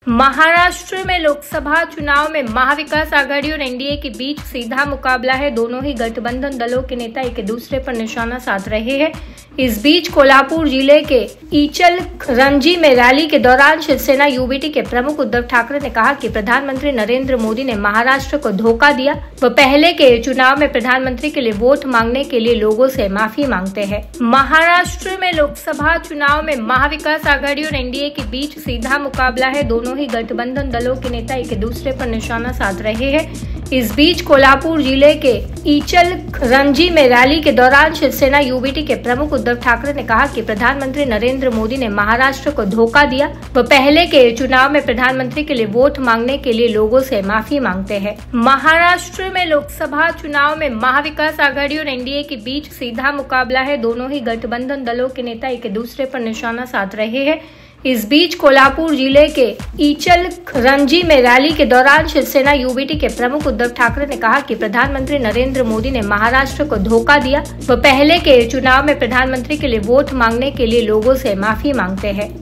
महाराष्ट्र में लोकसभा चुनाव में महाविकास आघाड़ी और एनडीए के बीच सीधा मुकाबला है। दोनों ही गठबंधन दलों के नेता एक दूसरे पर निशाना साध रहे हैं। इस बीच कोल्हापुर जिले के इचलकरंजी में रैली के दौरान शिवसेना यूबीटी के प्रमुख उद्धव ठाकरे ने कहा कि प्रधानमंत्री नरेंद्र मोदी ने महाराष्ट्र को धोखा दिया। वह पहले के चुनाव में प्रधानमंत्री के लिए वोट मांगने के लिए लोगों से माफी मांगते हैं। महाराष्ट्र में लोकसभा चुनाव में महाविकास आघाड़ी और एनडीए के बीच सीधा मुकाबला है। दोनों ही गठबंधन दलों के नेता एक दूसरे पर निशाना साध रहे हैं। इस बीच कोल्हापुर जिले के इचलकरंजी में रैली के दौरान शिवसेना यूबीटी के प्रमुख उद्धव ठाकरे ने कहा कि प्रधानमंत्री नरेंद्र मोदी ने महाराष्ट्र को धोखा दिया। वह पहले के चुनाव में प्रधानमंत्री के लिए वोट मांगने के लिए लोगों से माफी मांगते हैं। महाराष्ट्र में लोकसभा चुनाव में महाविकास आघाड़ी और एनडीए के बीच सीधा मुकाबला है। दोनों ही गठबंधन दलों के नेता एक दूसरे पर निशाना साध रहे हैं। इस बीच कोल्हापुर जिले के इचलकरंजी में रैली के दौरान शिवसेना यूबीटी के प्रमुख उद्धव ठाकरे ने कहा कि प्रधानमंत्री नरेंद्र मोदी ने महाराष्ट्र को धोखा दिया। वह पहले के चुनाव में प्रधानमंत्री के लिए वोट मांगने के लिए लोगों से माफी मांगते हैं।